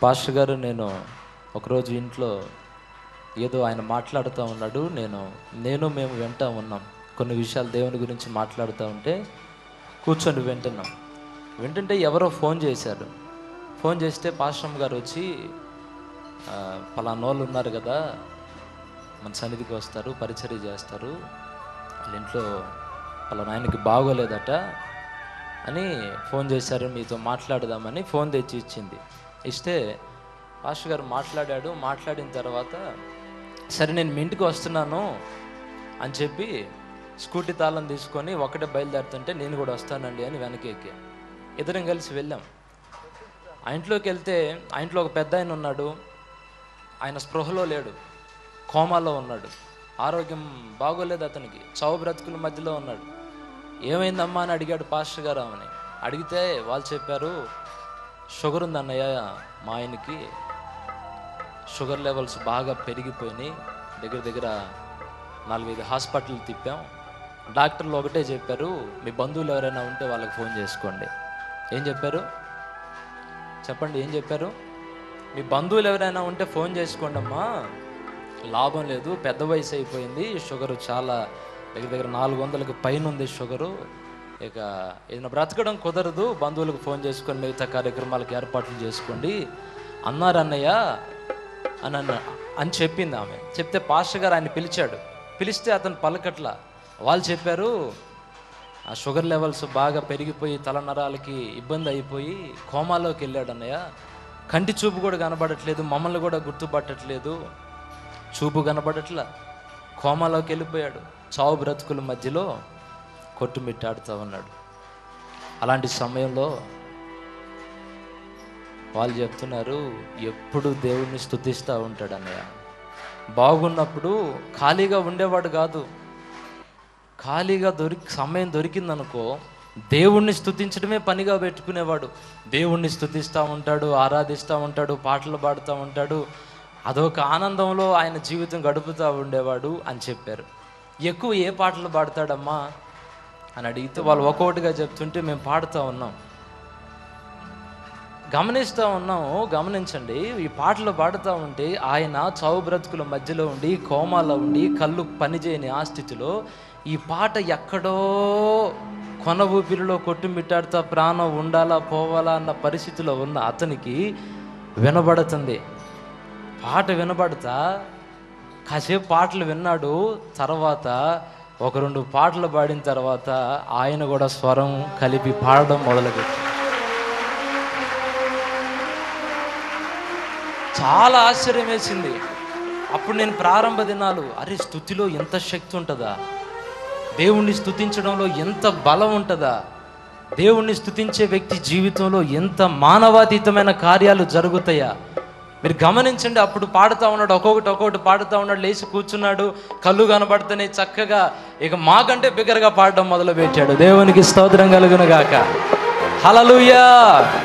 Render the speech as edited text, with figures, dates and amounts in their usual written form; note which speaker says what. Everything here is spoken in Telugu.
Speaker 1: పాస్టర్ గారు, నేను ఒకరోజు ఇంట్లో ఏదో ఆయన మాట్లాడుతూ ఉన్నాడు, మేము వింటూ ఉన్నాం. కొన్ని విషయాలు దేవుని గురించి మాట్లాడుతూ ఉంటే కూర్చొని వింటుంటే ఎవరో ఫోన్ చేశారు. ఫోన్ చేస్తే పాస్టర్ గారు వచ్చి, పలానోళ్ళు ఉన్నారు కదా, మన సన్నిధికి వస్తారు, పరిచర్య చేస్తారు, వాళ్ళ ఇంట్లో వాళ్ళ నాయనకి బాగోలేదట అని ఫోన్ చేశారు, మీతో మాట్లాడదామని ఫోన్ తెచ్చి ఇస్తే పాస్టర్ గారు మాట్లాడిన తర్వాత, సరే నేను మీ ఇంటికి వస్తున్నాను అని చెప్పి స్కూటీ తాళం తీసుకొని ఒకటే బయలుదేరుతుంటే, నేను కూడా వస్తానండి అని వెనక్కి ఎక్కి ఇద్దరం కలిసి వెళ్ళాం. ఆ ఇంట్లోకి వెళ్తే ఆ ఇంట్లో ఒక పెద్ద ఆయన ఉన్నాడు. ఆయన స్పృహలో లేడు, కోమాలో ఉన్నాడు, ఆరోగ్యం బాగోలేదు అతనికి, చావు బ్రతుకుల మధ్యలో ఉన్నాడు. ఏమైందమ్మా అని అడిగాడు పాస్టర్ గారు. ఆమెని అడిగితే వాళ్ళు చెప్పారు, షుగర్ ఉందన్నయ్య, మా ఆయనకి షుగర్ లెవెల్స్ బాగా పెరిగిపోయినాయి, దగ్గర 4-5 హాస్పిటల్ తిప్పాం, డాక్టర్లు ఒకటే చెప్పారు, మీ బంధువులు ఎవరైనా ఉంటే వాళ్ళకి ఫోన్ చేసుకోండి. ఏం చెప్పారు చెప్పండి? ఏం చెప్పారు? మీ బంధువులు ఎవరైనా ఉంటే ఫోన్ చేసుకోండి అమ్మా, లాభం లేదు, పెద్ద వయసు అయిపోయింది, షుగరు చాలా దగ్గర 400కి పైన ఉంది షుగరు, ఇక ఏదైనా బ్రతకడం కుదరదు, బంధువులకు ఫోన్ చేసుకొని మిగతా కార్యక్రమాలకు ఏర్పాట్లు చేసుకోండి అన్నారు అన్నయ్య అని చెప్పింది ఆమె. చెప్తే పాస్టర్ గారు ఆయన పిలిస్తే అతను పలకట్ల. వాళ్ళు చెప్పారు, ఆ షుగర్ లెవెల్స్ బాగా పెరిగిపోయి తలనరాలకి ఇబ్బంది అయిపోయి కోమాలోకి వెళ్ళాడు అన్నయ్య, కంటి చూపు కూడా కనబడట్లేదు, మమ్మల్ని కూడా గుర్తుపట్టట్లేదు, చూపు కనబడట్లా, కోమాలోకి వెళ్ళిపోయాడు, చావు బ్రతుకుల మధ్యలో కొట్టుమిట్టాడుతూ ఉన్నాడు. అలాంటి సమయంలో వాళ్ళు చెప్తున్నారు, ఎప్పుడు దేవుణ్ణి స్తుతిస్తూ ఉంటాడు అన్నయ్య. బాగున్నప్పుడు ఖాళీగా ఉండేవాడు కాదు, ఖాళీగా సమయం దొరికిందనుకో దేవుణ్ణి స్తుతించడమే పనిగా పెట్టుకునేవాడు. దేవుణ్ణి స్తుతిస్తూ ఉంటాడు, ఆరాధిస్తూ ఉంటాడు, పాటలు పాడుతూ ఉంటాడు, అదొక ఆనందంలో ఆయన జీవితం గడుపుతూ ఉండేవాడు అని చెప్పారు. ఎక్కువ ఏ పాటలు పాడతాడమ్మా అని అడిగితే వాళ్ళు ఒక్కొక్కటిగా చెప్తుంటే మేము పాడుతూ ఉన్నాం, గమనిస్తూ ఉన్నాము. గమనించండి, ఈ పాటలు పాడుతూ ఉంటే ఆయన చావు బ్రతుకుల మధ్యలో ఉండి, కోమాలో ఉండి, కళ్ళు పనిచేయని ఆ స్థితిలో ఈ పాట ఎక్కడో కొన ఊపిరిలో కొట్టుమిట్టాడుతా ప్రాణం ఉండాలా పోవాలా అన్న పరిస్థితిలో ఉన్న అతనికి వినబడుతుంది. పాట వినబడతా కాసేపు పాటలు విన్నాడు. తర్వాత 1-2 పాటలు పాడిన తర్వాత ఆయన కూడా స్వరం కలిపి పాడడం మొదలుపెట్టాడు. చాలా ఆశ్చర్యం వేసింది. అప్పుడు నేను ప్రారంభ దినాలు, అరే స్తుతిలో ఎంత శక్తి ఉంటుందా, దేవుణ్ణి స్తుతించడంలో ఎంత బలం ఉంటుందా, దేవుణ్ణి స్తుతించే వ్యక్తి జీవితంలో ఎంత మానవాతీతమైన కార్యాలు జరుగుతాయా. మీరు గమనించండి, అప్పుడు పాడుతూ ఉన్నాడు, ఒక్కొక్కటి పాడుతూ ఉన్నాడు, లేచి కూర్చున్నాడు, కళ్ళు కనబడుతున్నాయి చక్కగా, ఇక మాకంటే బిగ్గరగా పాడడం మొదలుపెట్టాడు. దేవునికి స్తోత్రం కలుగును గాక. హల్లెలూయా.